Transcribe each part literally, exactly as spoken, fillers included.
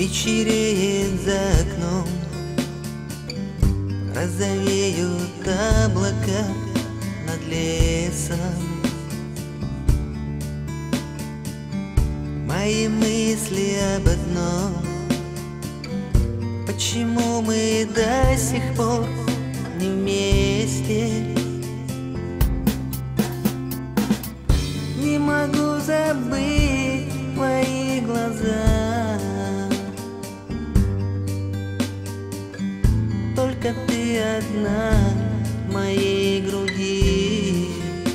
Вечереет за окном, розовеют облака над лесом. Мои мысли об одном: почему мы до сих пор не вместе? Не могу забыть твои глаза, только ты одна в моей груди.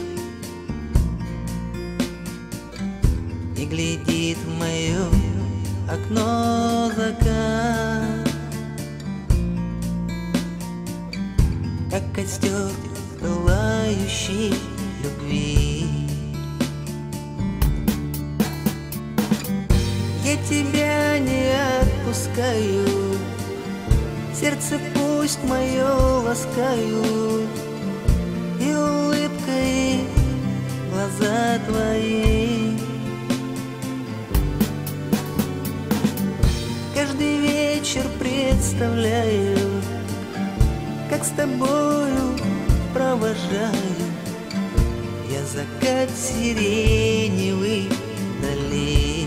И глядит в мое окно закат, как костер пылающий любви. Я тебя не отпускаю, сердце пусть мое ласкают, и улыбкой глаза твои. Каждый вечер представляю, как с тобою провожаю я закат сиреневый вдали.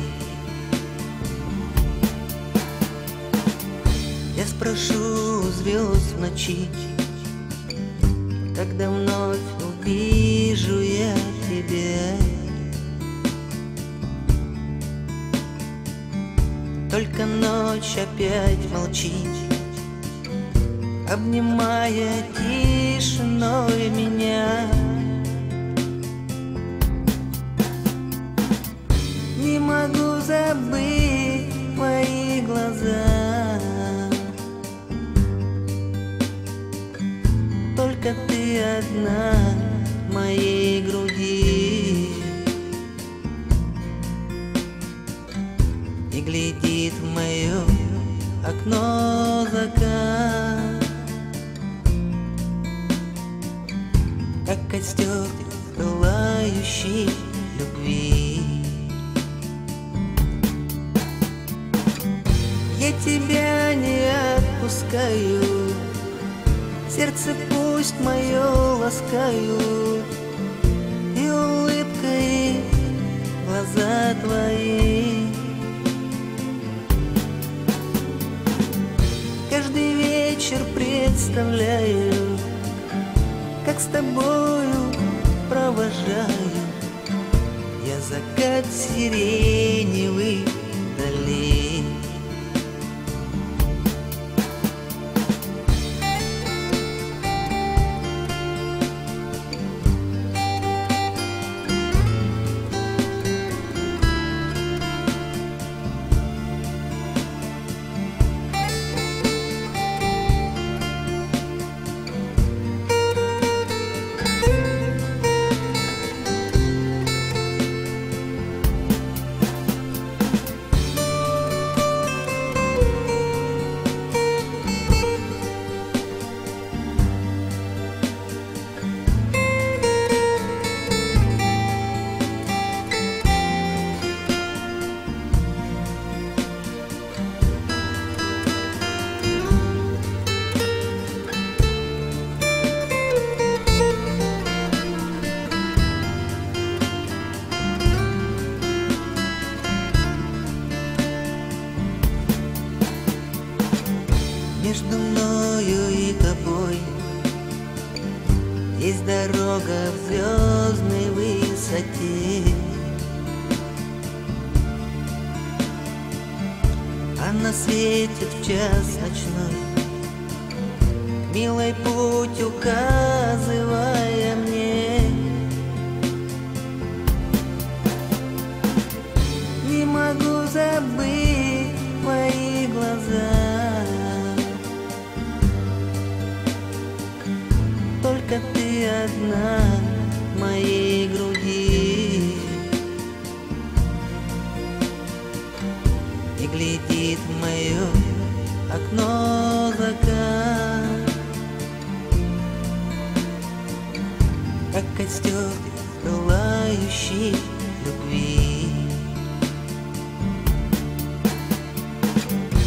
Я спрошу звезд в ночи, когда вновь увижу я тебя. Только ночь опять молчит, обнимая тишиной меня. Не могу забыть твои глаза, только ты одна в моей груди. И глядит в мое окно закат, как костер пылающий любви. Я тебя не отпускаю, сердце пусть мое ласкают, и улыбкой глаза твои. Каждый вечер представляю, как с тобою провожаю я закат сиреневый вдали. Между мною и тобой есть дорога в звездной высоте. Она светит в час ночной, милый путь указывая мне. Не могу забыть твои глаза, только ты одна в моей груди. И глядит в мое окно закат, как костер пылающий любви.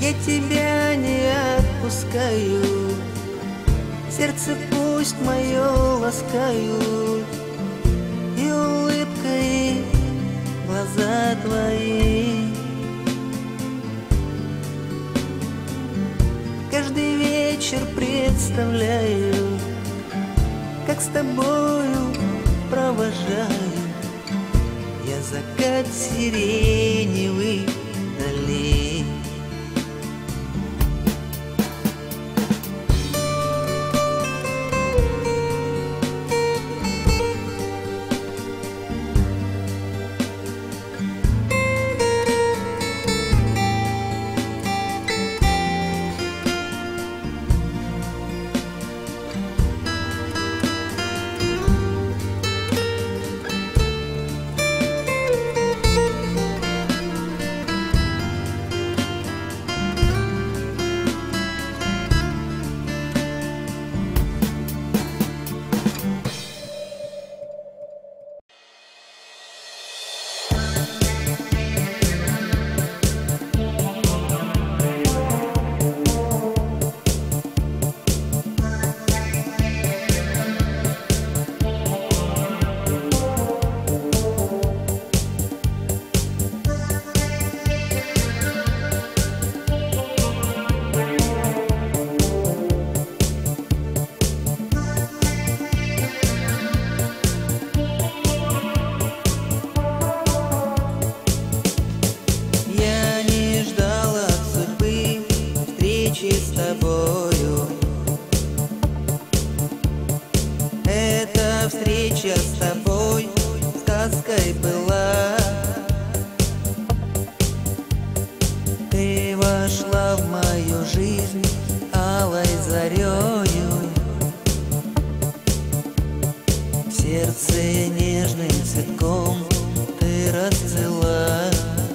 Я тебя не отпускаю, сердце пусть мое ласкают, и улыбкой глаза твои. Каждый вечер представляю, как с тобою провожаю я закат сиреневый далей. С тобою эта встреча с тобой сказкой была. Ты вошла в мою жизнь алой зарею, в сердце нежным цветком ты расцвела.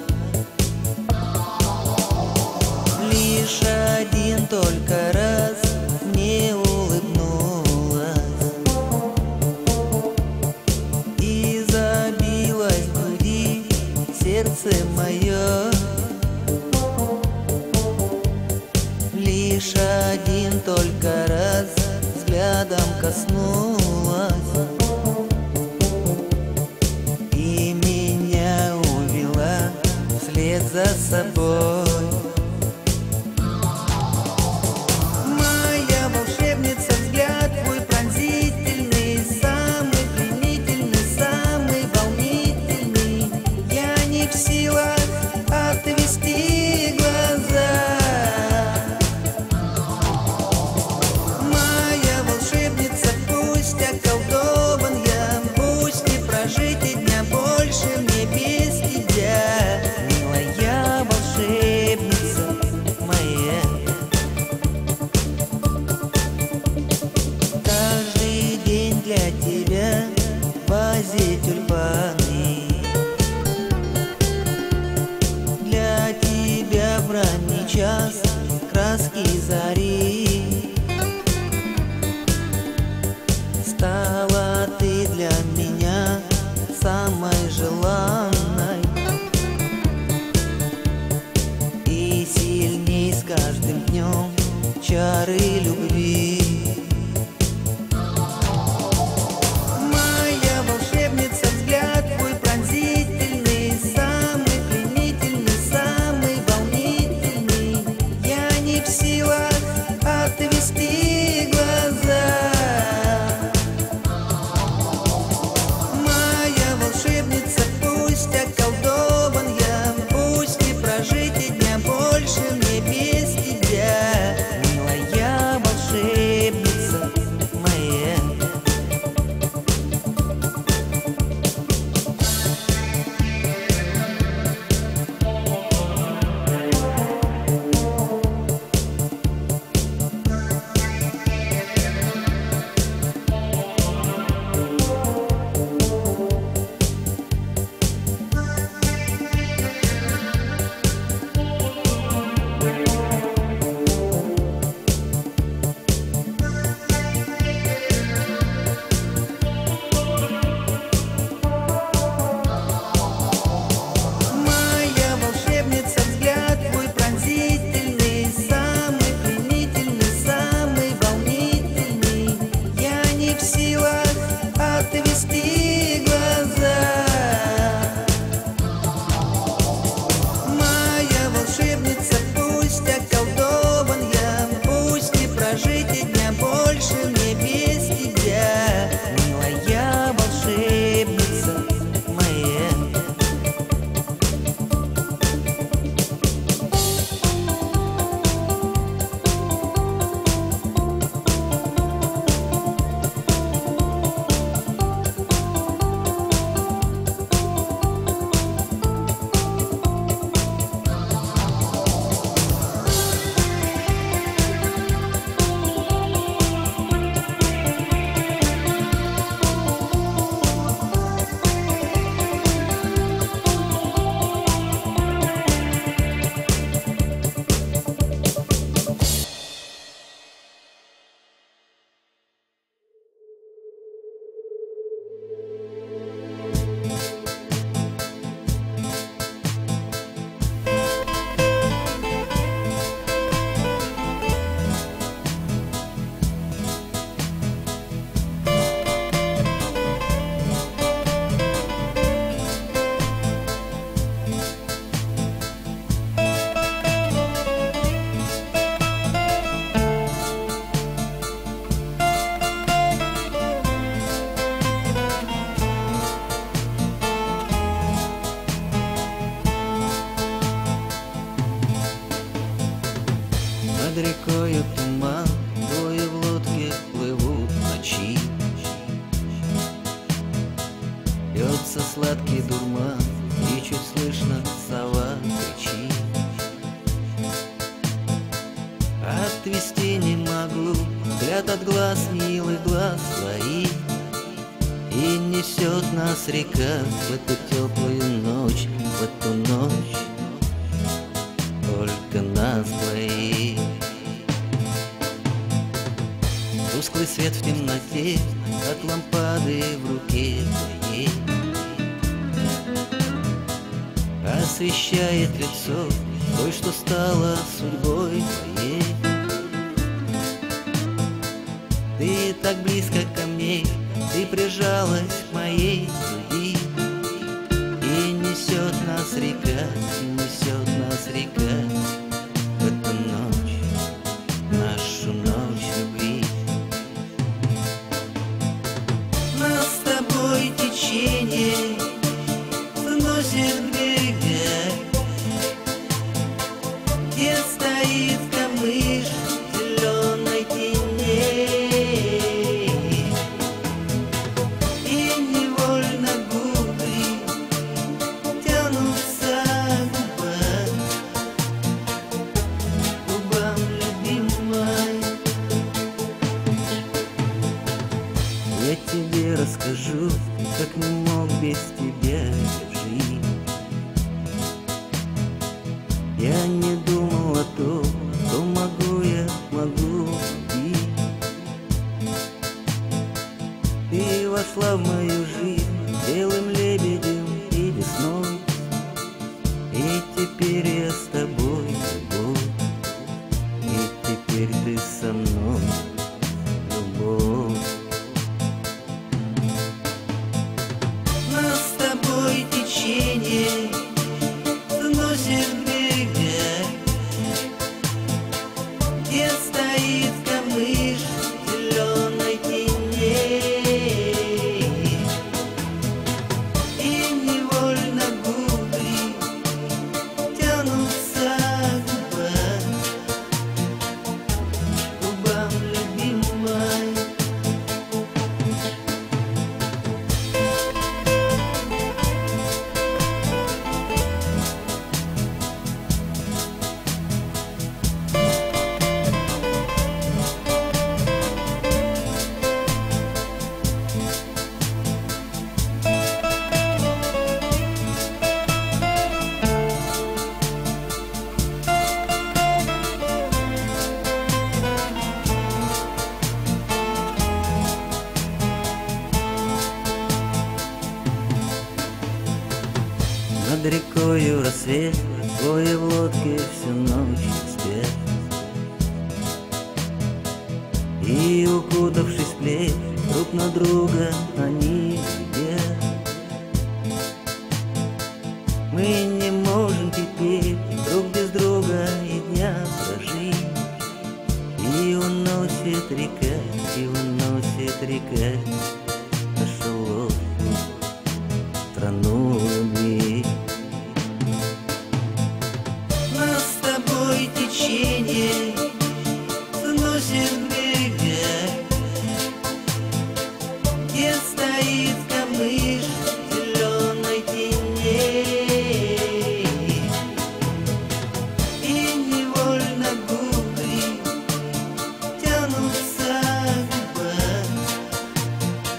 Лишь один только раз мне улыбнулась и забилось в груди сердце мое. Лишь один только раз взглядом коснулась и меня увела вслед за собой. Тюльпаны для тебя в ранний час краски зари. Стала ты для меня самой желанной, и сильней с каждым днем чары любви. В силах Над рекою туман, двое в лодке плывут в ночи. Льется сладкий дурман, и чуть слышно сова кричит. Отвести не могу взгляд от глаз, милых глаз своих, и несет нас река в эту теплую ночь, в эту ночь только нас двоих. Тусклый свет в темноте от лампады в руке твоей освещает лицо той, что стала судьбой твоей. Ты так близко ко мне, ты прижалась к моей груди, и несет нас река, и несет нас река в эту ночь, нашу ночь любви. Нас с тобой течение сносит к берегам, где стоит камыш зеленой тени, и невольно губы тянутся к губам, губам любимой. Я тебе расскажу, как не мог без тебя жить. Я не думал о том, что могу я, могу любить. Ты вошла в мою жизнь белым лебедем и весной, и теперь я с тобой, любовь, и теперь ты со мной, любовь. Нас с тобой течение сносит к берегам, где стоит камыш зеленой тени, и невольно губы тянутся к губам, губам любимой. Над рекою рассвет, двое в лодке всю ночь спят, и, укутавшись в плед, друг на друга они глядят. Мы не можем теперь друг без друга и дня прожить, и уносит река, и уносит река нашу лодку в страну любви. Нас с тобой течение сносит к берегам, где стоит камыш зеленой тени, и невольно губы тянутся к губам,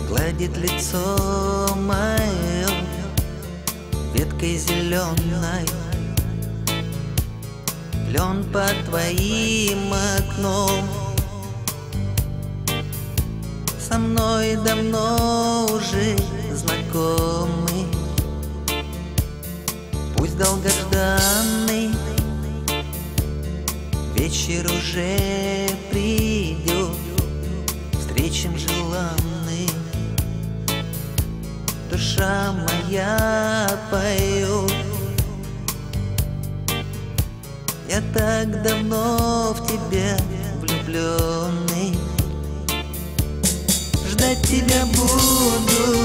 гладит лицо мое веткой зеленой. Лен под твоим окном со мной давно уже знакомый. Пусть долгожданный вечер уже придет, встречем желанный. Душа моя поет. Я так давно в тебя влюбленный. Ждать тебя буду,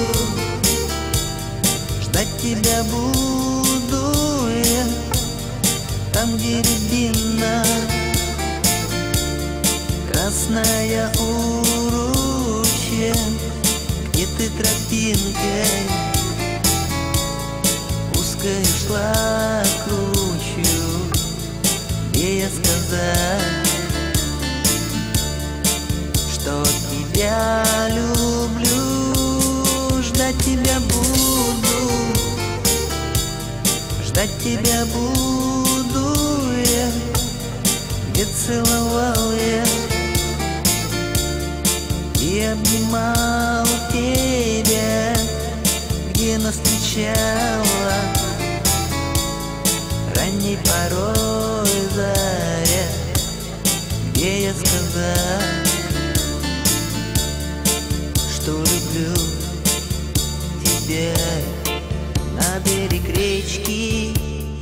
ждать тебя буду я там, где рябина красная у ручья, где ты тропинкой узкой шла к ручью, где я сказал, что тебя люблю. Ждать тебя буду, ждать тебя буду я, где целовал я и обнимал тебя, где нас встречала ранней порой заря, где я сказал, что люблю тебя. На берег речки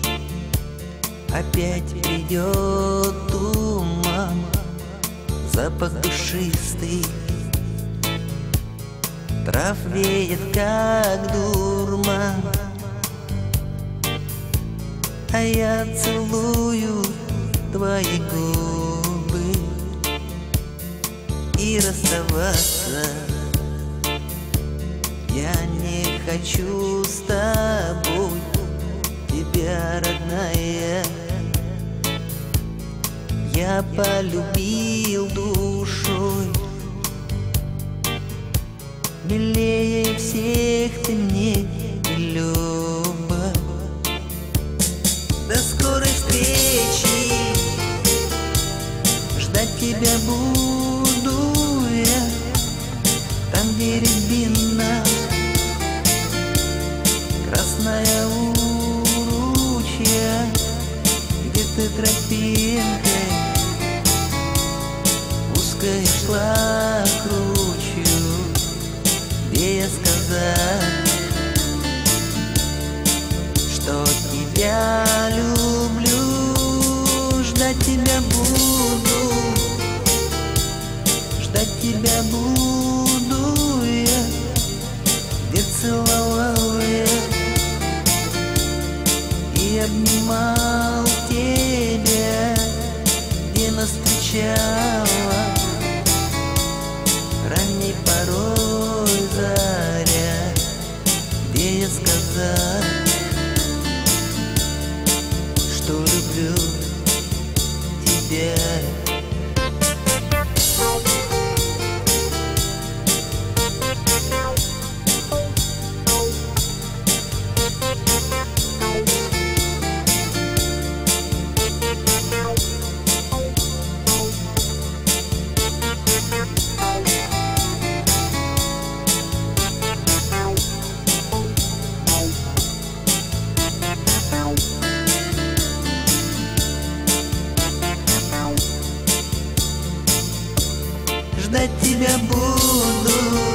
опять придет туман, запах душистый, трав веет, как дурман, а я целую твои губы и расставаться я не хочу с тобой, тебя, родная. Я полюбил душой, милее всех ты мне, Люба. До скорой встречи, ждать тебя буду я там, где рябина красная у ручья, где ты тропинкой узкой шла к ручью, где я сказал, что тебя люблю. Ждать тебя буду, ждать тебя буду я, где целовал я и обнимал тебя, где нас встречала ранней порой заря, где я сказал, что люблю тебя. Ждать тебя буду,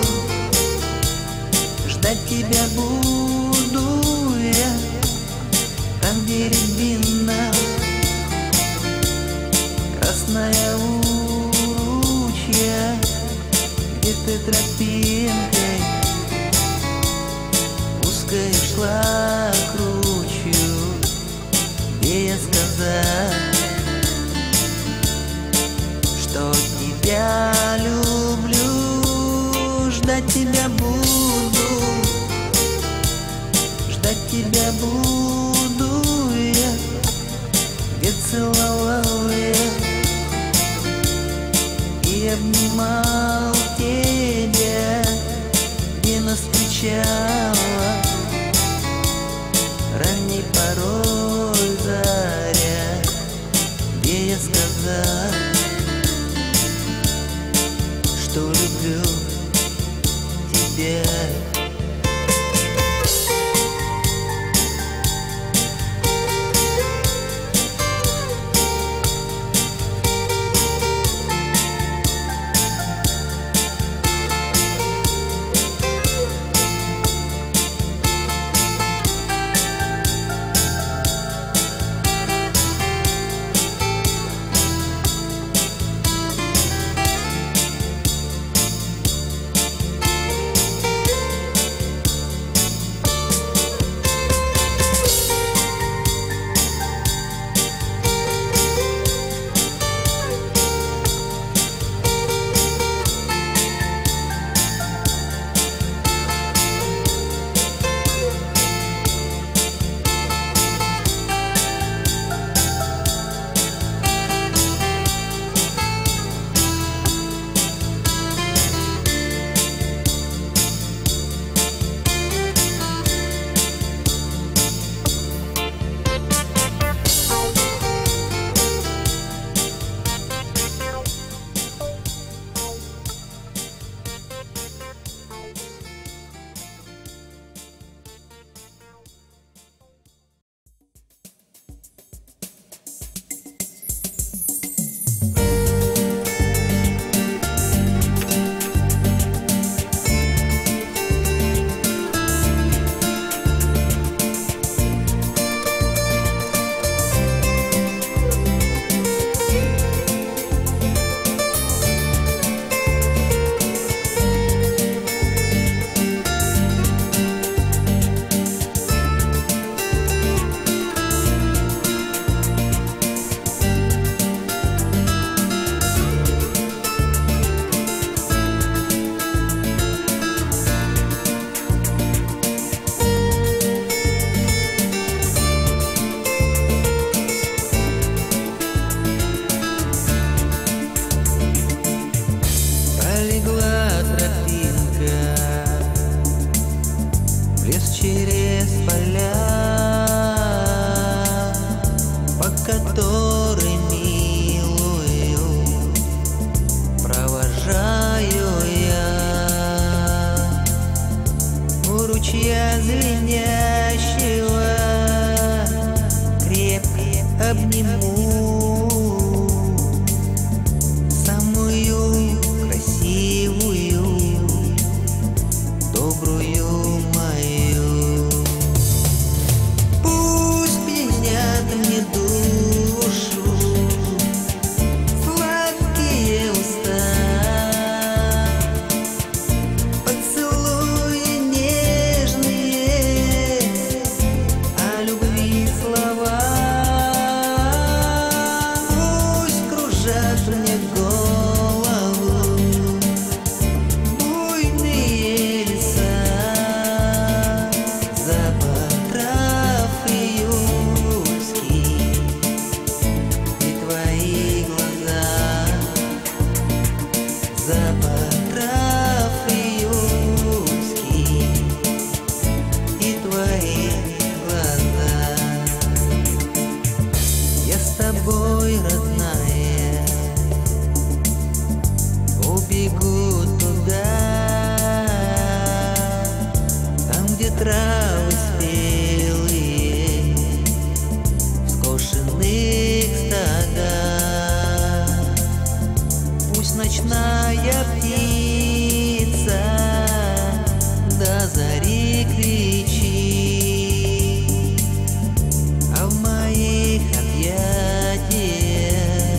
ждать тебя буду я там, где рябина красная у ручья, где ты тропинкой узкой шла к ручью, где я сказал, что тебя люблю. Ждать тебя буду, ждать тебя буду я, где целовал я и обнимал тебя, начало, ранней порой заря, где я сказал, что люблю тебя. Через поля, по которой милую провожаю я, у ручья звенящего крепко обниму самую красивую, добрую мою. Пусть пьянят мне душу сладкие уста, поцелуи нежные, о любви слова. Пусть кружат мне голову буйные леса, запах трав июльский и твои глаза, запах трав июльский и твои глаза. Я с тобой, родная, убегу туда, там, где травы спелые в скошенных стадах. Пусть ночная птица до зари кричит, а в моих объятиях,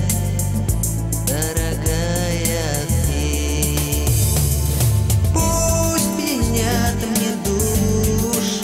дорогая, ты. Пусть пьянят мне душу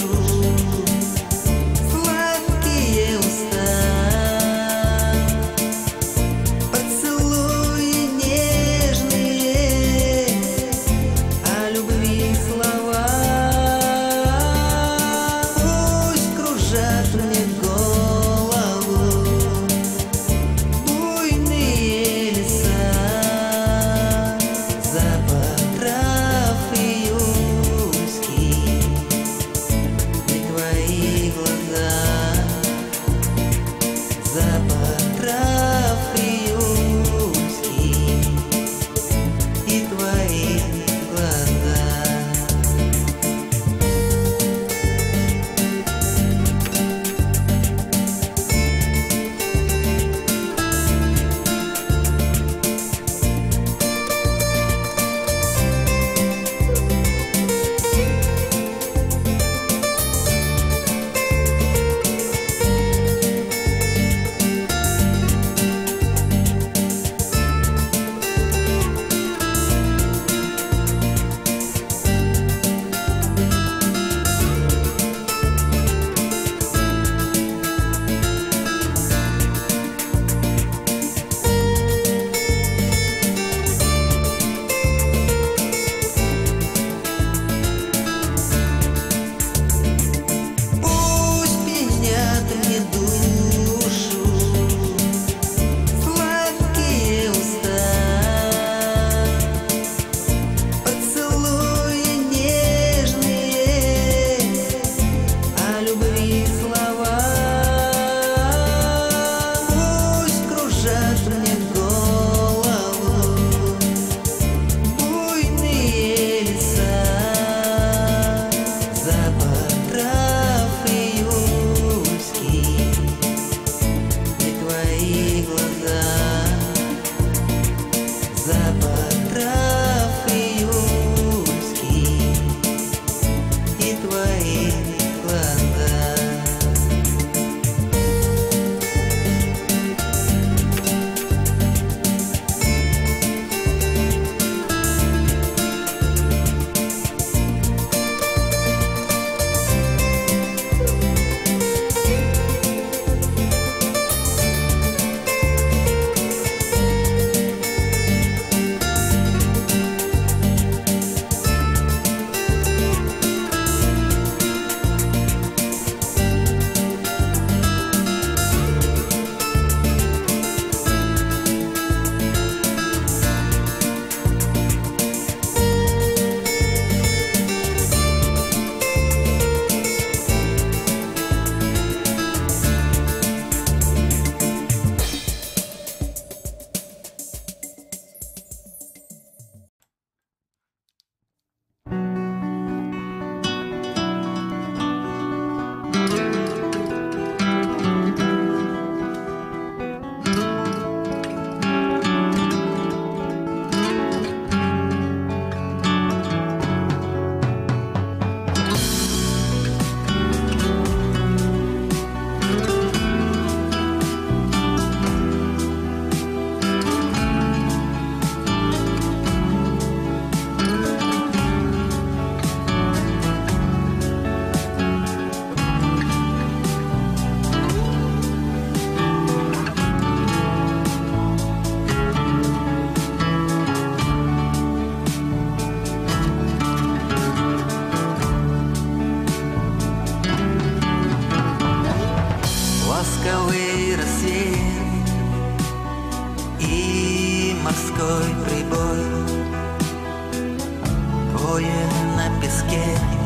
на песке.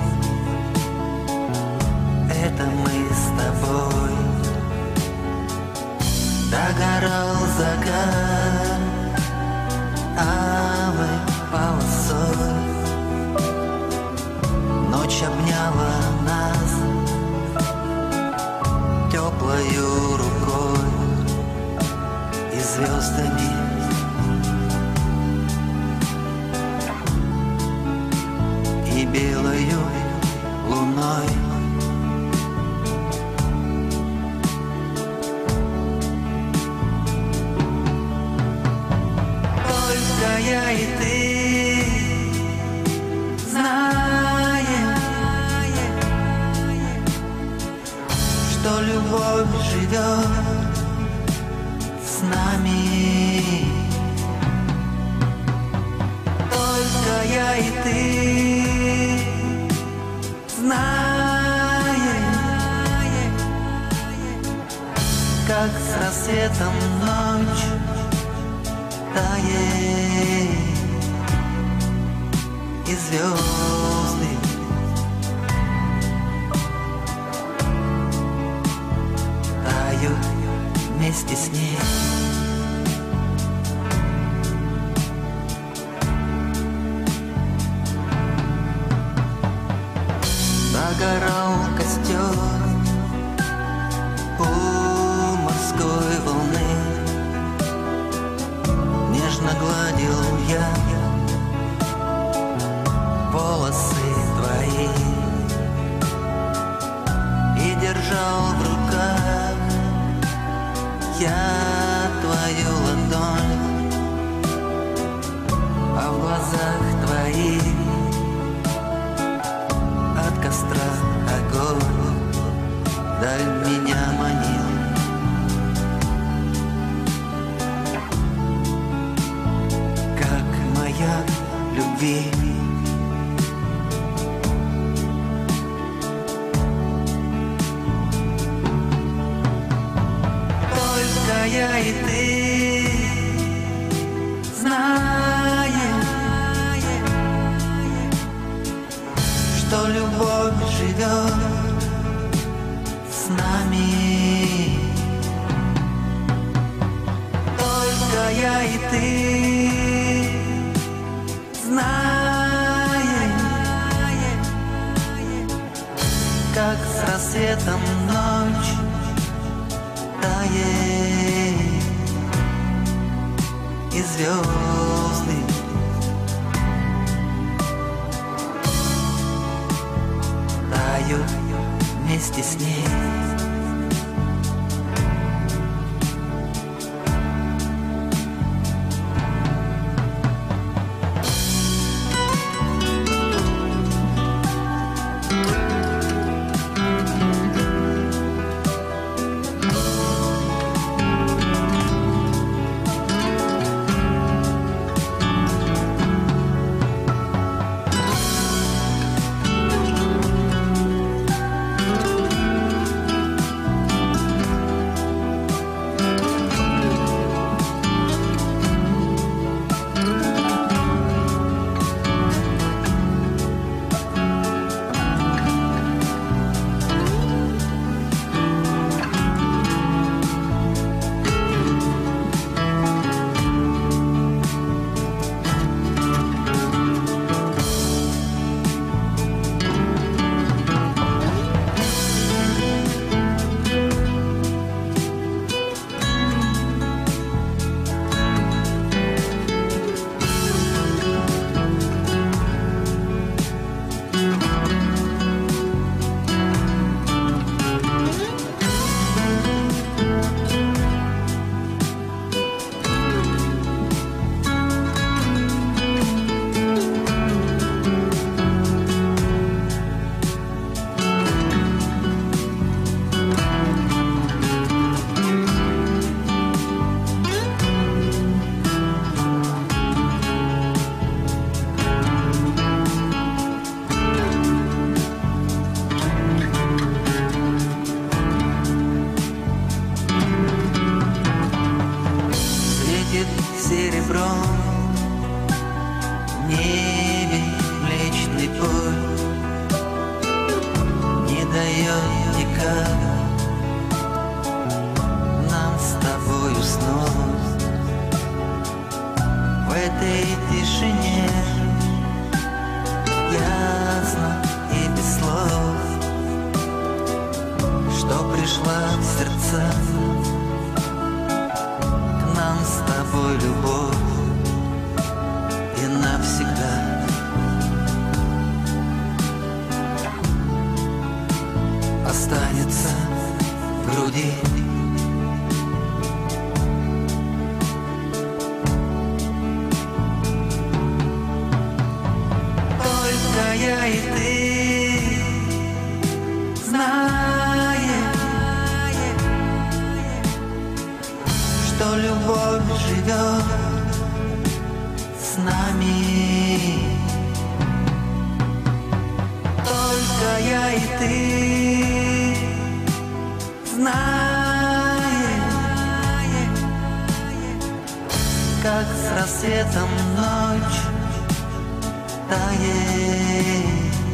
Это мы с тобой. Догорал закат алой полосой. Ночь обняла нас теплою рукой и звездами. И белою луной. Только я и ты знаем, что любовь живет с нами. Только я и ты знаем, как с рассветом ночь тает, и звезды тают вместе с ней. Догорал костер у морской волны. Нежно гладил я волосы твои и держал в руках я твою ладонь, а в глазах твоих от костра огонь даль меня манил. Как маяк любви. Только я и ты знаем, что любовь живет с нами. Только я и ты знаем, как с рассветом ночь тает, и звезды тают вместе с ней. века нам с тобою снова в этой тишине ясно и без слов, что пришла в сердца к нам с тобой любовь и навсегда. Останется в груди. Только я и ты знаем, что любовь живет с нами. Только я и ты знаем, как с рассветом ночь тает,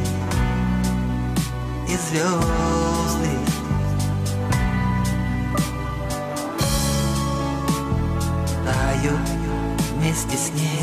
и звезды тают вместе с ней.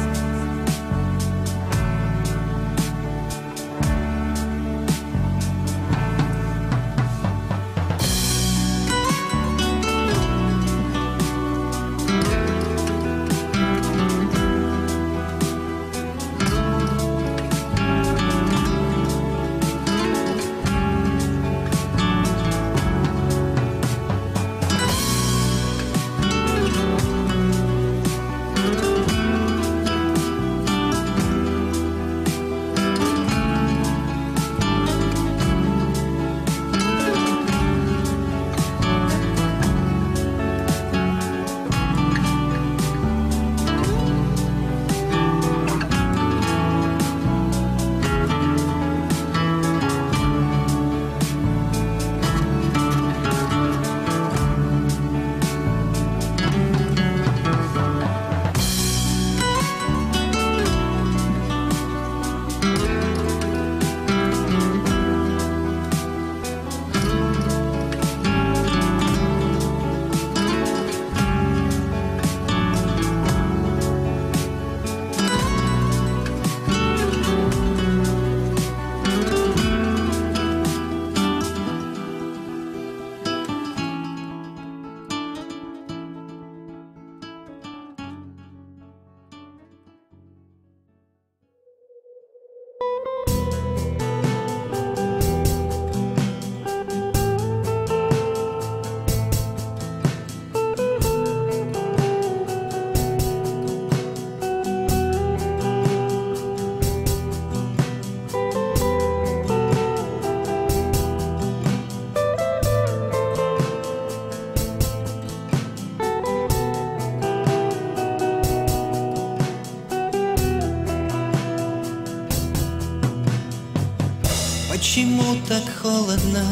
Почему так холодно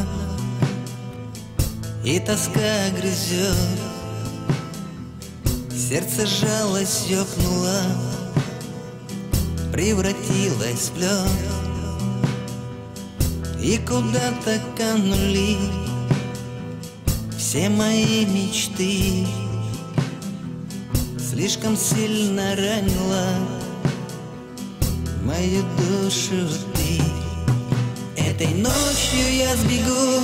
и тоска грызет? Сердце жалость ёкнуло, превратилось в лед, и куда-то канули все мои мечты. Слишком сильно ранила мою душу ты. Этой ночью я сбегу,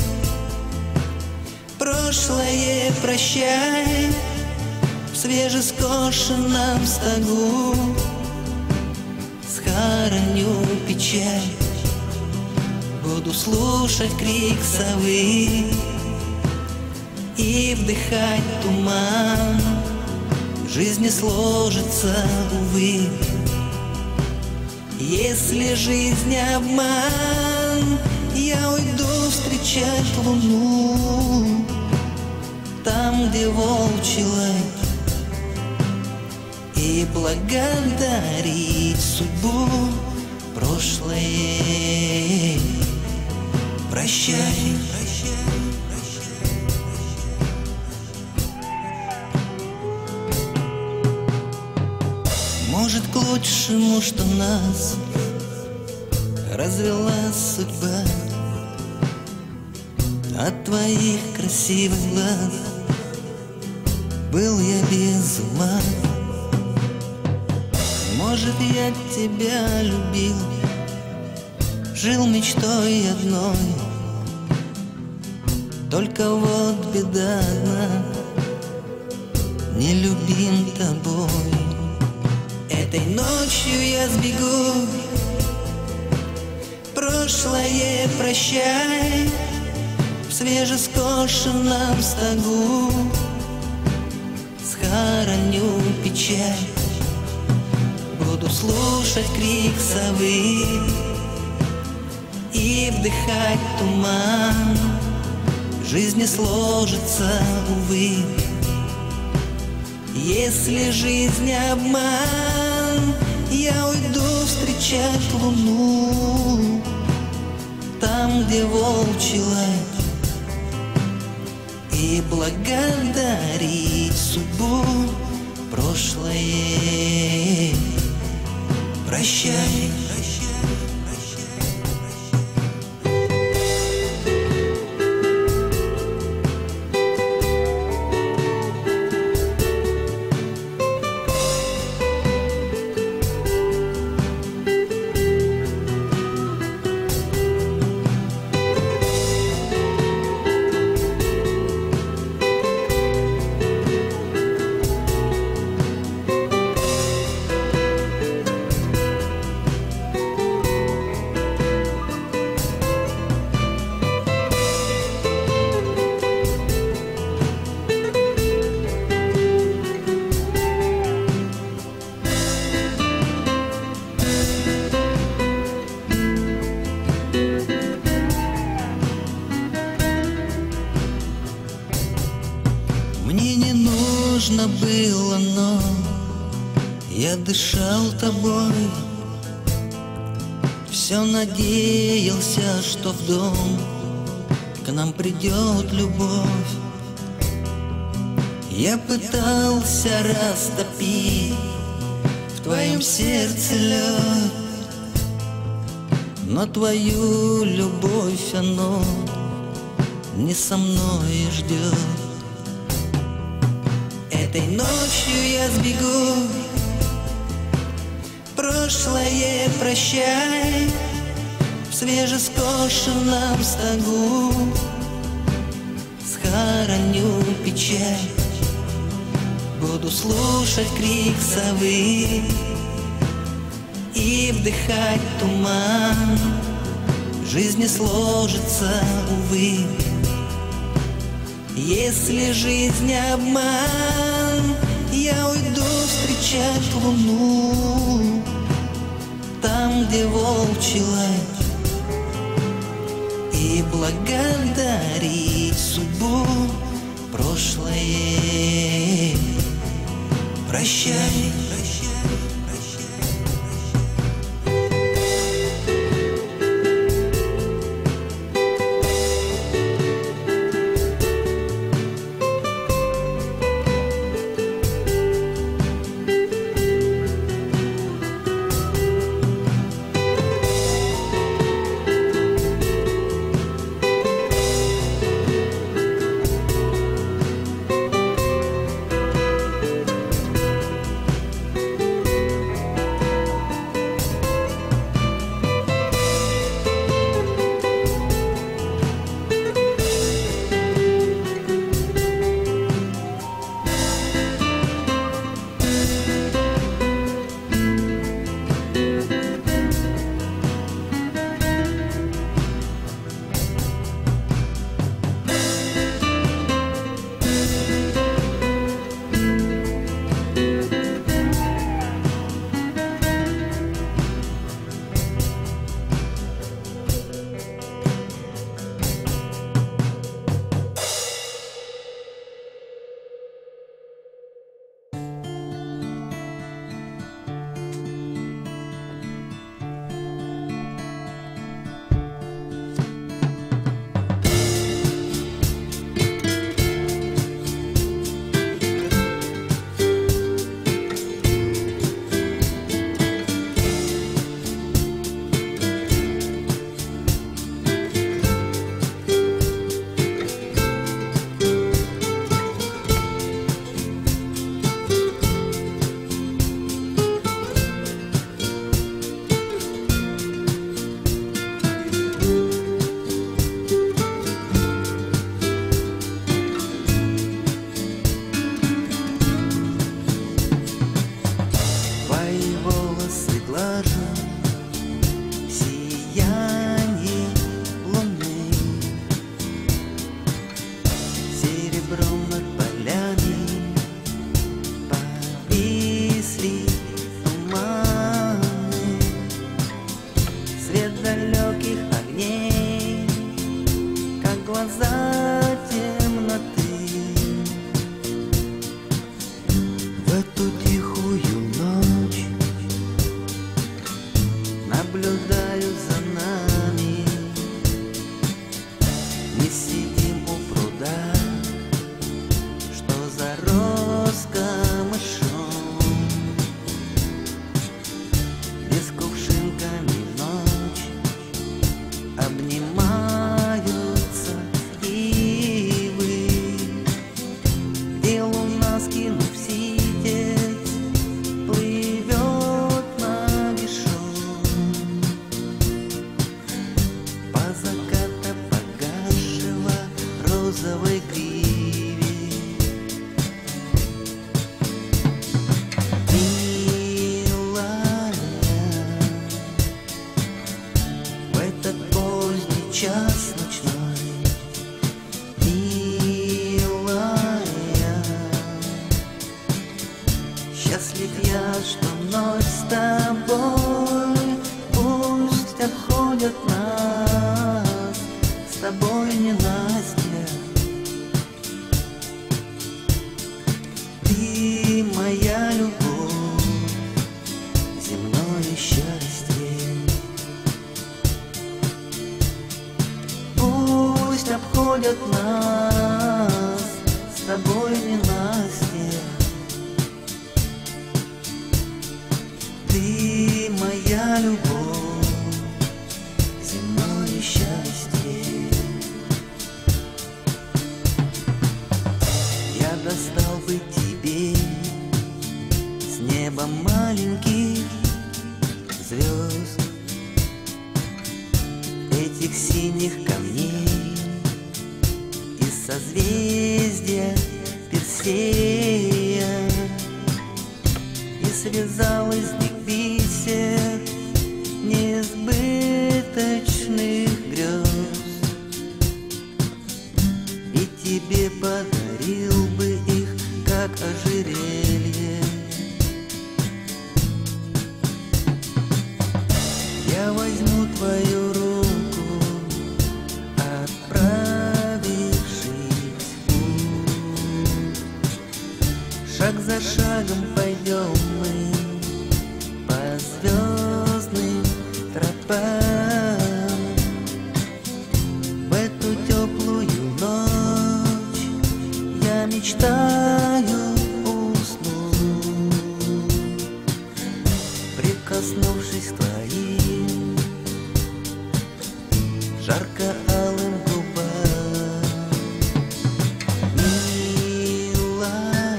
прошлое прощай, в свежескошенном стогу схороню печаль. Буду слушать крик совы и вдыхать туман. Жизнь не сложится, увы, если жизнь обман. Я уйду встречать луну там, где волчий лай, и благодарить судьбу. Прошлое прощай. Может, к лучшему, что нас развела судьба. От твоих красивых глаз был я без ума. Может, я тебя любил, жил мечтой одной. Только вот беда одна, не любим тобой. Этой ночью я сбегу, прошлое прощай. В свежескошенном стогу схороню печаль. Буду слушать крик совы и вдыхать туман. Жизнь не сложится, увы, если жизнь обман. Я уйду встречать луну там, где волчий лай, и благодарить судьбу. Прошлое прощай. Мне не нужно было, но я дышал тобой. Все надеялся, что в дом к нам придет любовь. Я пытался растопить в твоем сердце лед, но твою любовь оно не со мной ждет. Этой ночью я сбегу, прошлое прощай. В свежескошенном стогу схороню печаль. Буду слушать крик совы и вдыхать туман. Жизнь не сложится, увы, если жизнь обман. Я уйду встречать луну там, где волчий лай, и благодарить судьбу. Прошлое прощай. глаза темноты. В эту тихую ночь наблюдаю за нами. Мы сидим у пруда, что зарос камышом. Без кувшинками ночь обнимаются ивы, где луна, скинув ситец, плывет нагишом по заката погасшего розовой гриве. Милая, в этот поздний час ночной, милая, счастлив я, что ночь с тобой. Пусть обходят нас с тобой ненастья. Ты моя любовь, земное счастье. Пусть обходят нас с тобой ненастья. Ты моя любовь, земное счастье. Я достал бы тебе с неба маленьких звезд, этих синих камней из созвездия Персея, и связал из них бисер несбыточных грез, и тебе подарил бы их, как ожерелье. Я возьму твою руку, отправившись в путь. Шаг за шагом пойдем мы по звездным тропам. В эту теплую ночь я мечтаю уснуть, прикоснувшись к твоим жарко-алым губам. Милая,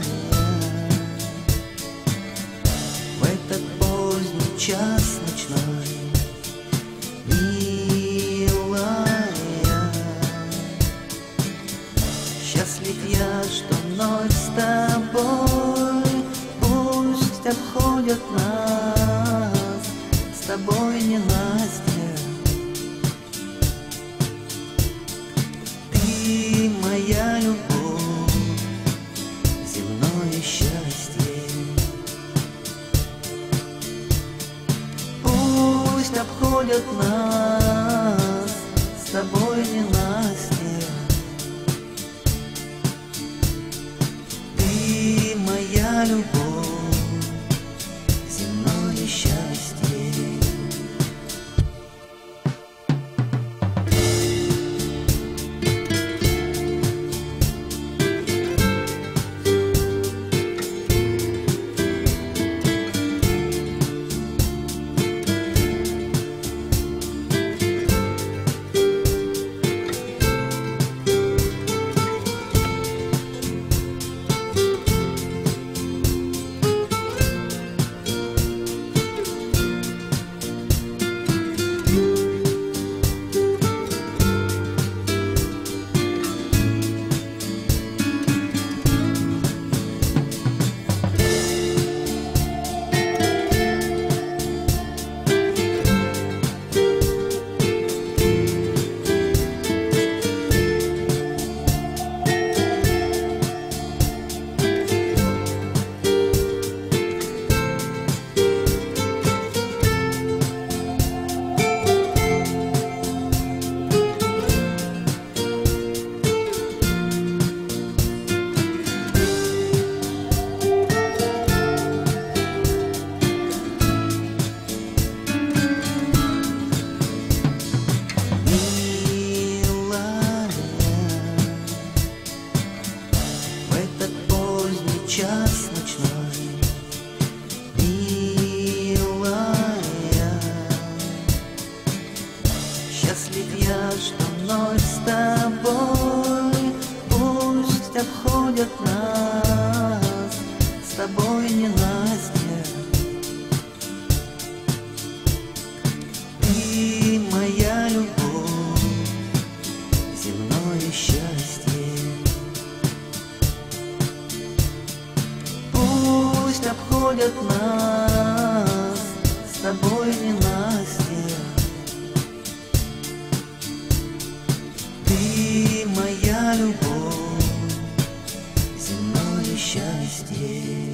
в этот поздний час ночной, милая, счастлив я, что ночь с тобой. Пусть обходят нас с тобой ненастья. Если б я что вновь с тобой, пусть обходят нас с тобой ненастья. Ты моя любовь, земное счастье. Пусть обходят нас с тобой ненастья. Ты моя любовь, земное счастье.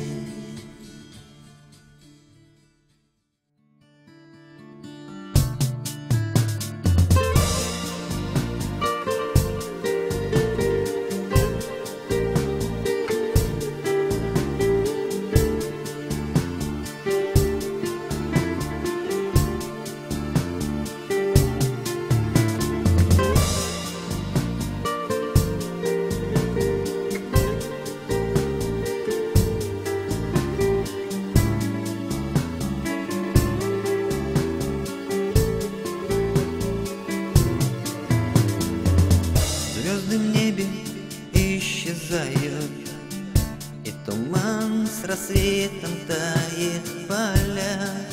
Звезды в небе исчезают, и туман с рассветом тает в полях.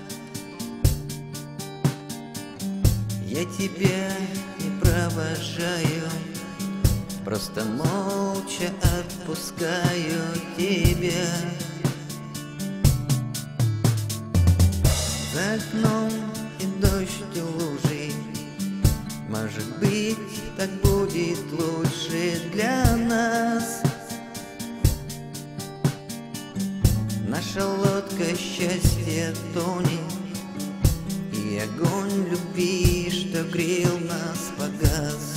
Я тебя не провожаю, просто молча отпускаю тебя. За окном и дождь, и лужи, может быть, так будет лучше для нас. Наша лодка счастья тонет, и огонь любви, что грел нас, погас.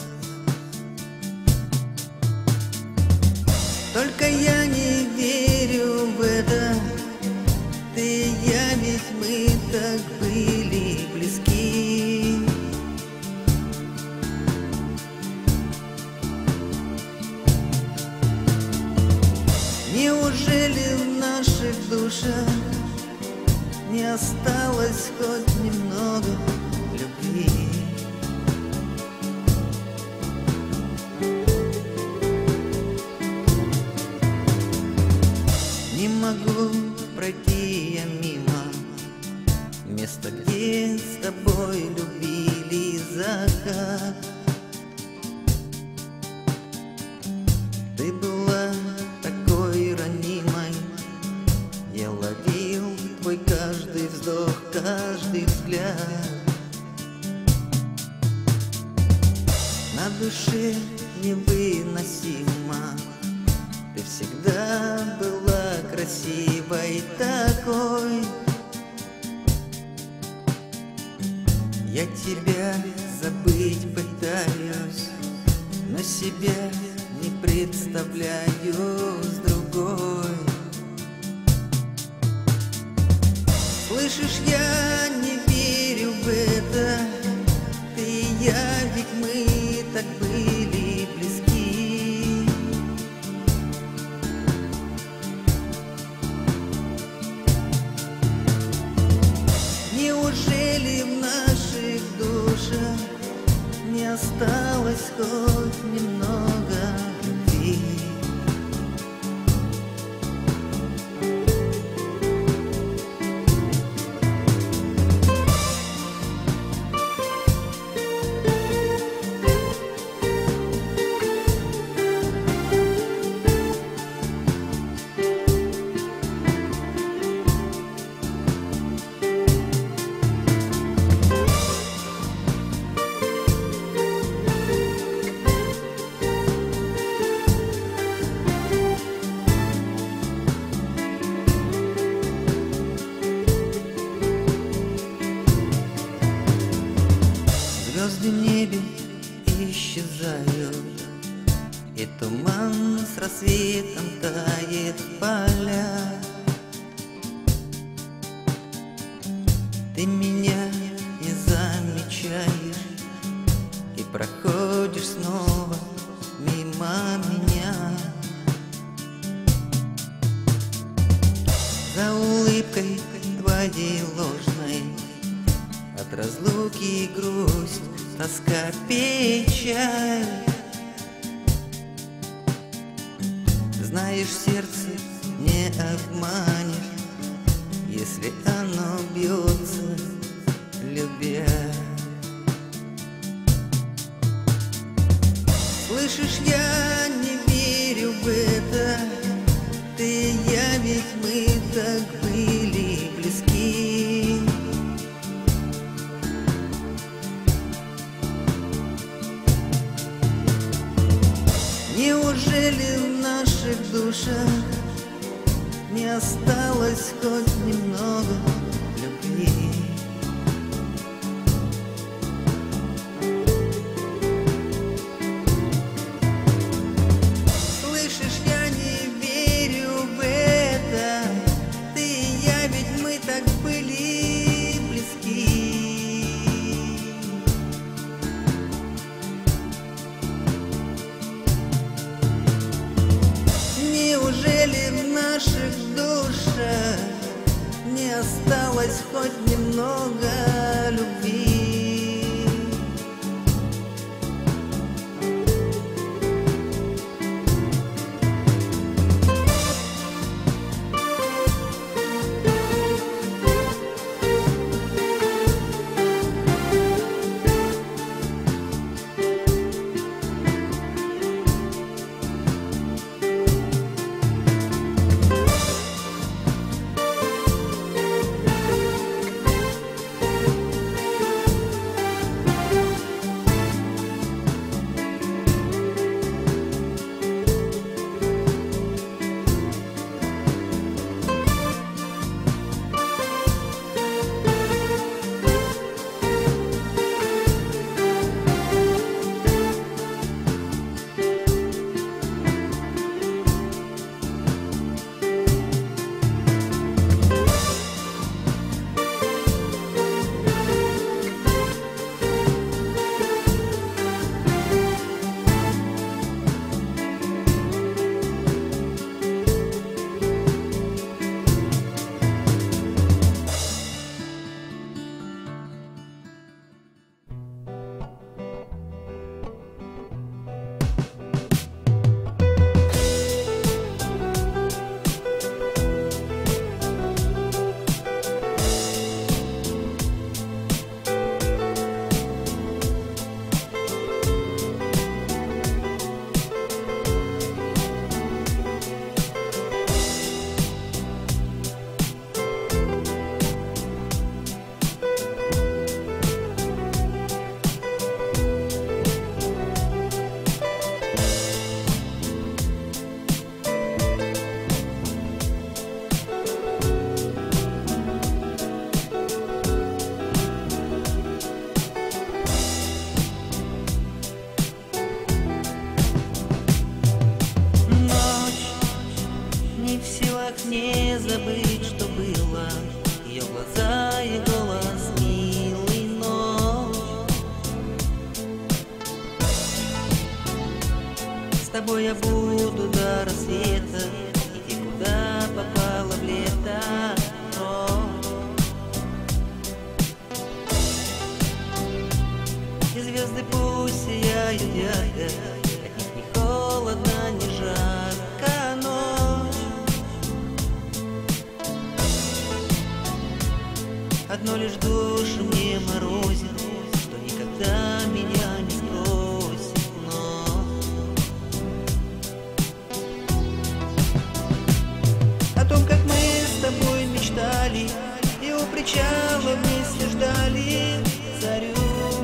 Только я не верю в это, ты и я, ведь мы так были близки. Неужели в наших душах не осталось хоть немного любви? Не могу пройти я мимо места, где с тобой любили закат. Ты была такой ранимой, я ловил твой каждый вздох, каждый взгляд. На душе невыносимо, ты всегда была красивой такой. Я тебя забыть пытаюсь, но себя не представляю с другой. Слышишь, я не верю в это, ты и я, ведь мы так были близки. Неужели в наших душах не осталось хоть немного любви? Звезды в небе исчезают, и туман с рассветом тает в полях. Ты меня не замечаешь и проходишь снова мимо меня. За улыбкой твоей ложной от разлуки грусть тоска, печаль. Знаешь, сердце не обманешь, если оно бьется, любя. Слышишь, я не верю в это, ты и я, ведь мы так были близки. Неужели в наших душах не осталось хоть немного любви? Слышишь, я не верю в это, ты и я, ведь мы так были близки. Неужели в наших душах не осталось хоть немного любви? Не забыть, что было, ее глаза и голос, милый, ночь. С тобой я буду до рассвета, иди куда попало в лето. И звезды пусть сияют ярко, от них не холодно, не жарко ночь. Одно лишь душу мне морозит, что никогда меня не сбросит, но о том, как мы с тобой мечтали и у причала вместе ждали зарю.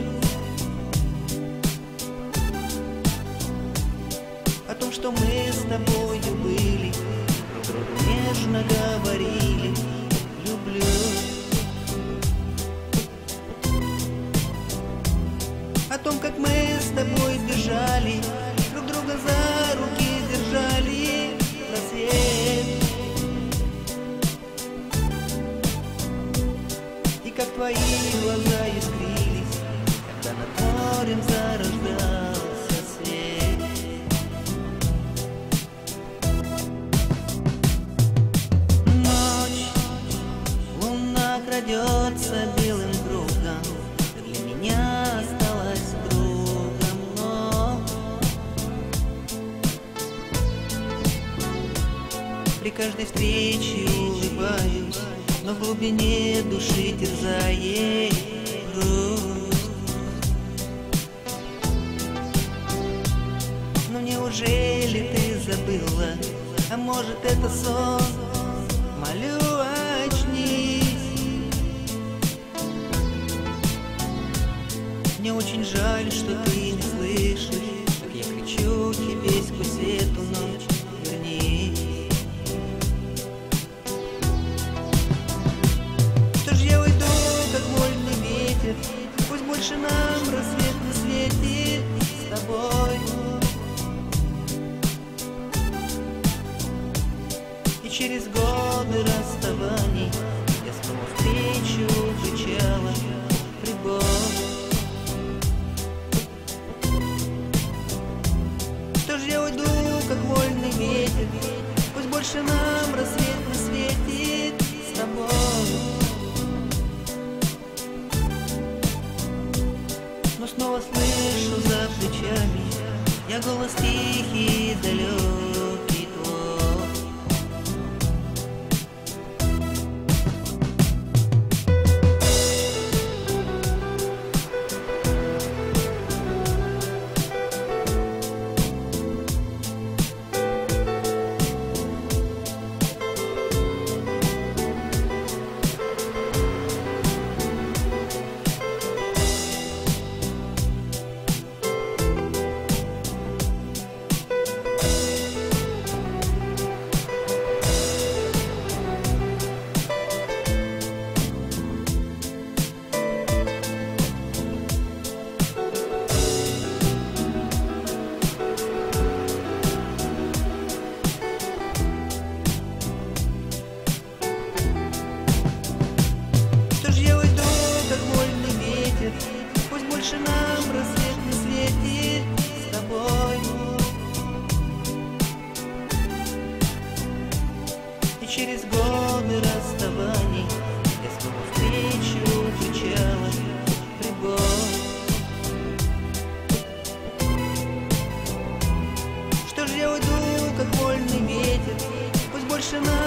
О том, что мы с тобою были, друг другу нежно говорили: люблю. О том, как мы с тобой бежали, друг друга за руки держали на свет. И как твои глаза искрились, когда над морем зарождался свет. Ночь, луна крадется белым кругом, для меня осталась каждой встрече улыбаюсь, но в глубине души терзает грусть. Ну неужели ты забыла? А может это сон? Молю, очнись. Мне очень жаль, что ты не слышишь, как я кричу тебе сквозь эту ночь. Вернись. Что ж я уйду, как вольный ветер, пусть больше нам рассвет не светит с тобой. И через годы расставаний я снова встречу причала прибой. Что ж я уйду, как вольный ветер, пусть больше нам рассвет не светит с тобой. Но снова слышу за плечами я голос тихий и далекий твой. Пусть больше нам рассвет не светит с тобой. И через годы расставаний я снова встречу причала прибой. Что ж я уйду, как вольный ветер, пусть больше нам